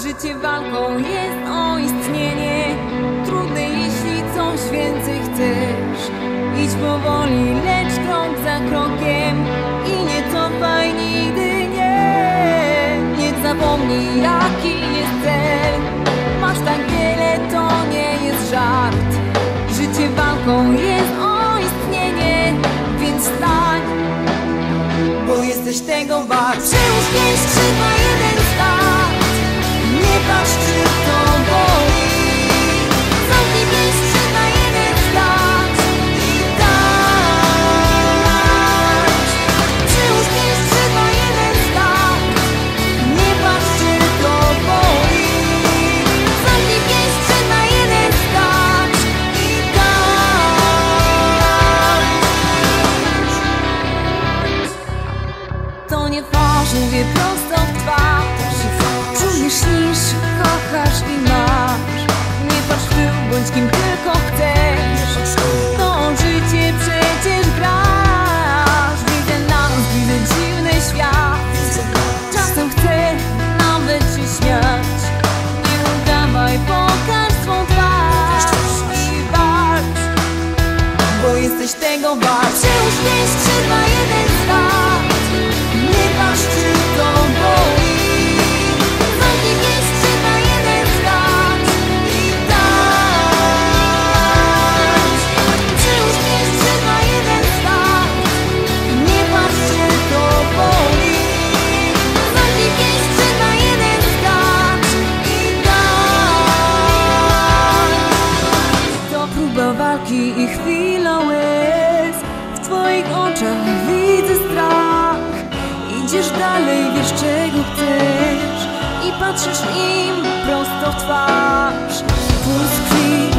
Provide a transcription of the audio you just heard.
Życie walką jest o istnienie. Trudne, jeśli coś więcej chcesz. Idź powoli, lecz krok za krokiem. I nie cofaj nigdy, nie. Niech zapomnij, jaki jest cel. Masz tak wiele, to nie jest żart. Życie walką jest o istnienie. Więc stań, bo jesteś tego wart. Przełóż pięć, 3, 2, 1, start. Nie patrz, czy to boli. Zamknij pięć, 3, 2, 1, start. I tańcz. Przełóż pięć, 3, 2, 1, start. Nie patrz, czy to boli. Zamknij pięć, 3, 2, 1, start. I tańcz. To nie fasz, mówię prosto w twarz. Czujesz, niż kochasz i masz. Nie patrz w tył, bądź kim tylko chcesz. To życie przecież grasz. Widzę nas, widzę dziwny świat. Czasem chcę nawet się śmiać. Nie udawaj, pokaż swą twarz i walcz, bo jesteś tego wart. Przełóż pięć, 3, 2, 1, start. Nie patrz, czy to boli. Zamknij pięć, 3, 2, 1, start. I tańcz. Przełóż pięć, 3, 2, 1, start. Nie patrz, czy to boli. Zamknij pięć, 3, 2, 1, start. I tańcz. To próba walki i chwila łez. W twoich oczach widzę strach. Idziesz dalej, wiesz czego chcesz. I patrzysz im prosto w twarz. Puls krwi